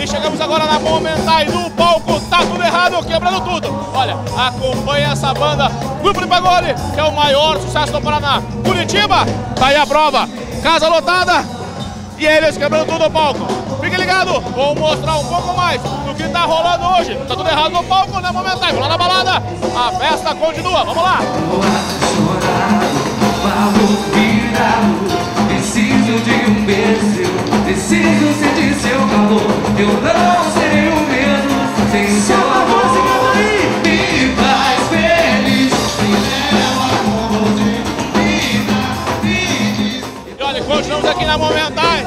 chegamos agora na Momentai do palco Tá Tudo Errado, quebrando tudo. Olha, acompanha essa banda, Grupo de Pagode, que é o maior sucesso do Paraná. Curitiba, tá aí a prova, casa lotada e eles quebrando tudo no palco. Fique ligado, vou mostrar um pouco mais do que tá rolando hoje. Tá tudo errado no palco, na Momentai. Vamos lá na balada, a festa continua, vamos lá. Preciso de um beijo, preciso sentir seu calor. Eu não serei o mesmo sem seu amor. Me faz feliz, me leva com você, me dá feliz. E olha, continuamos aqui na Momentai.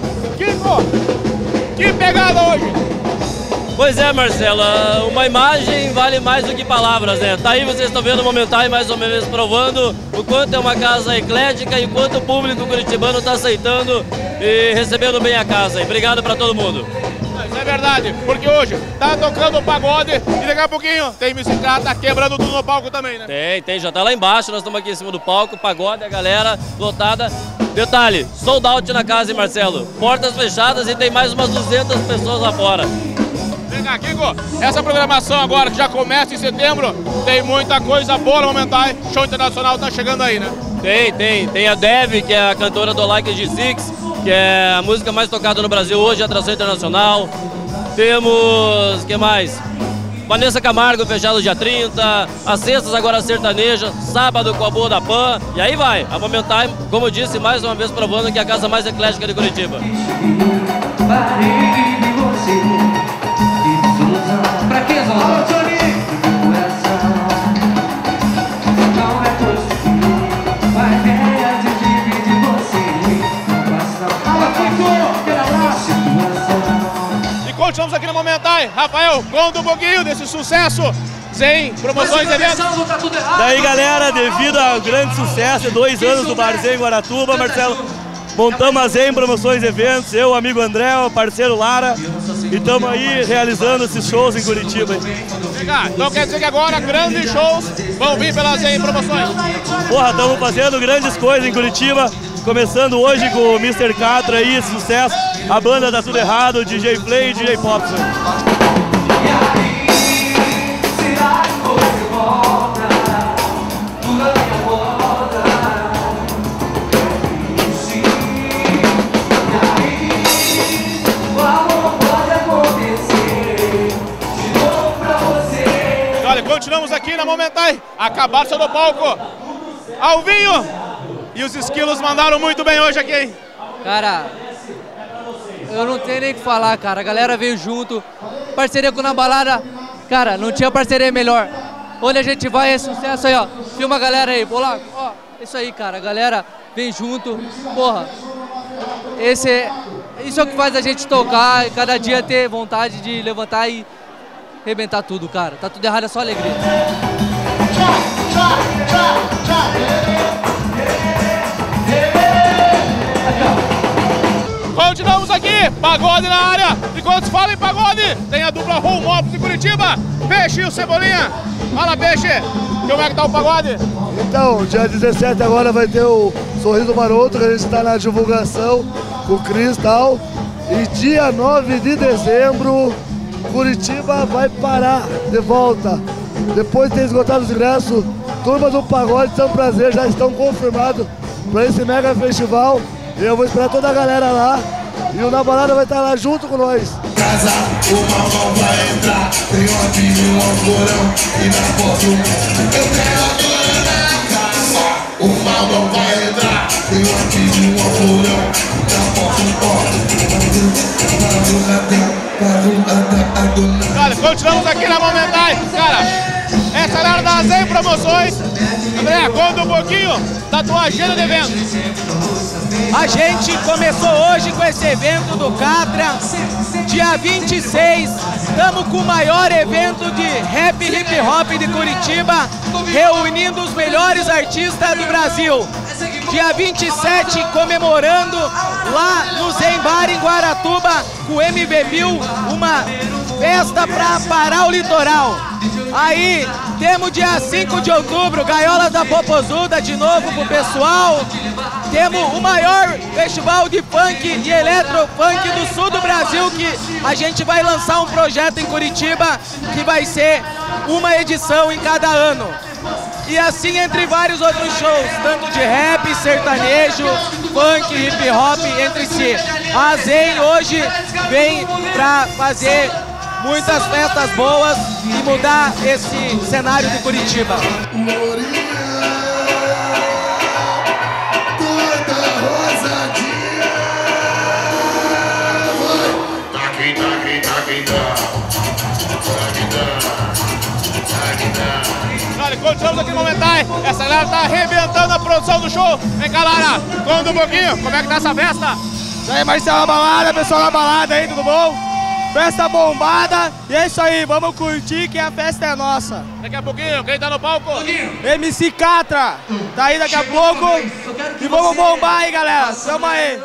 Que pegada hoje! Pois é, Marcelo, uma imagem vale mais do que palavras, né? Tá aí, vocês estão vendo o Momentai mais uma vez provando o quanto é uma casa eclética e quanto o público curitibano está aceitando e recebendo bem a casa. E obrigado para todo mundo. Isso é verdade, porque hoje tá tocando pagode e daqui a pouquinho tem bicicleta quebrando tudo no palco também, né? Tem, já tá lá embaixo, nós estamos aqui em cima do palco, pagode, a galera lotada. Detalhe, sold out na casa, hein, Marcelo? Portas fechadas e tem mais umas 200 pessoas lá fora. Vem cá, Kiko, essa programação agora que já começa em setembro, tem muita coisa boa no Momentai, show internacional tá chegando aí, né? Tem a Dev, que é a cantora do Like G6, que é a música mais tocada no Brasil hoje, atração internacional. Temos, que mais? Vanessa Camargo, fechado dia 30, as sextas agora sertaneja, sábado com a Boa da Pan, e aí vai. A Momentai, como eu disse, mais uma vez provando que é a casa mais eclética de Curitiba. Pra que, Zona? Continuamos aqui na Momentai. Rafael, conta um pouquinho desse sucesso. Zen, promoções e eventos. Daí, galera, devido ao grande sucesso, 2 anos do Bar Zen em Guaratuba, Marcelo, montamos a Zen Promoções e Eventos, eu, o amigo André, o parceiro Lara, e estamos aí realizando esses shows em Curitiba. Então quer dizer que agora grandes shows vão vir pela Zen Promoções? Porra, estamos fazendo grandes coisas em Curitiba, começando hoje com o Mr. Catra aí, esse sucesso, a banda Tá Tudo Errado, o DJ Play e o DJ Popson. Olha, continuamos aqui na Momentai, acabaram de do palco, Alvinho, e os esquilos mandaram muito bem hoje aqui, hein? Cara, eu não tenho nem o que falar, cara. A galera veio junto. Parceria com Na Balada. Cara, não tinha parceria melhor. Onde a gente vai é sucesso aí, ó. Filma a galera aí, Polaco. Ó, isso aí, cara. A galera vem junto. Porra. Isso é o que faz a gente tocar e cada dia ter vontade de levantar e arrebentar tudo, cara. Tá tudo errado, é só alegria. Continuamos aqui, pagode na área. E quando se fala em pagode, tem a dupla Home Office de Curitiba, Peixe e o Cebolinha. Fala, Peixe, como é que tá o pagode? Então, dia 17 agora vai ter o Sorriso Maroto, que a gente está na divulgação com o Cris e tal. E dia 9 de dezembro, Curitiba vai parar de volta. Depois de ter esgotado os ingressos, turmas do pagode, são prazer, já estão confirmados para esse mega festival. E eu vou esperar toda a galera lá. E o Na Balada vai estar lá junto com nós. Casa, o malvão vai entrar. Tem uma bibi, um alcorão e na porta eu tenho a dona na casa. O malvão vai entrar. Tem uma bibi, um alcorão e na porta Olha, continuamos aqui na Momentai. Cara, essa galera da Zen Promoções. André, conta um pouquinho da tua agenda de eventos. A gente começou hoje com esse evento do Catra, dia 26, estamos com o maior evento de rap e hip hop de Curitiba, reunindo os melhores artistas do Brasil. Dia 27, comemorando lá no Zen Bar em Guaratuba, com o MB1000, uma festa para parar o litoral. Aí temos dia 5 de outubro, Gaiolas da Popozuda de novo pro pessoal. temos o maior festival de funk e eletrofunk do sul do Brasil, que a gente vai lançar um projeto em Curitiba que vai ser uma edição em cada ano. E assim entre vários outros shows, tanto de rap, sertanejo, funk, hip hop entre si. A Zen hoje vem pra fazer muitas festas boas e mudar esse cenário de Curitiba. Olha, continuamos aqui no Momentai. Essa galera tá arrebentando a produção do show. Vem cá, Lara, conta um pouquinho, como é que tá essa festa? E aí, Marcelo da balada, pessoal da balada aí, tudo bom? Festa bombada, e é isso aí, vamos curtir que a festa é nossa. Daqui a pouquinho, quem tá no palco? MC Catra, tá aí daqui a pouco, e vamos bombar aí, galera, tamo aí.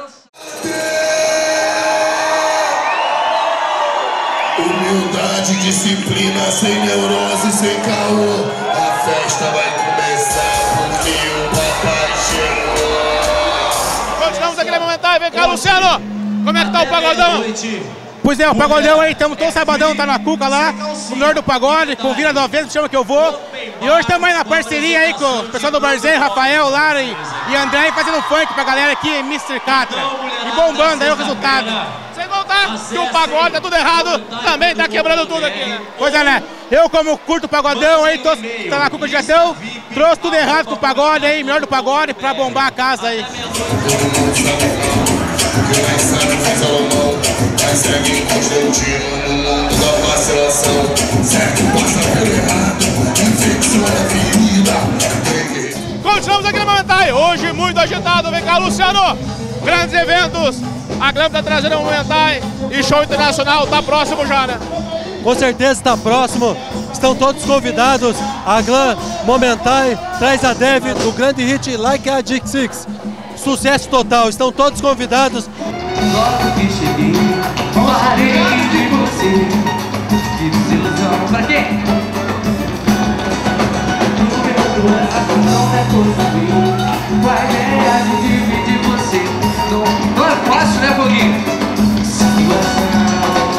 Humildade, disciplina, sem neurose, sem caô. A festa vai começar porque o papai chegou. Continuamos aqui no Momentai. Vem cá, Luciano. Como é que tá o pagodão? Pois é, o pagodão aí, estamos todo sabadão, tá na Cuca lá, o melhor do pagode, convida 90, chama que eu vou. E hoje estamos aí na parceria aí com o pessoal do Barzinho, Rafael, Lara e André, fazendo funk pra galera aqui, Mr. Catra. E bombando aí o resultado. Sem contar que o pagode tá tudo errado, também tá quebrando tudo aqui, né? Pois é, né? Eu, como curto pagodão aí, tá na Cuca de Gestão, trouxe tudo errado com o pagode aí, melhor do pagode, pra bombar a casa aí. Segue Constantino no mundo da vacilação. Segue o passageiro errado, infecção na ferida. Continuamos aqui no Momentai. Hoje muito agitado. Vem cá, Luciano. Grandes eventos. A Glam tá trazendo o Momentai. E show internacional tá próximo já, né? Com certeza está próximo. Estão todos convidados. A Glam Momentai traz a Dev do grande hit Like a Dick Six. Sucesso total. Estão todos convidados. Logo que cheguei, parei de você. Que desilusão, pra quê? No meu coração não é possível. Com a ideia de dividir você. Não é fácil, né, Foguinho? Situação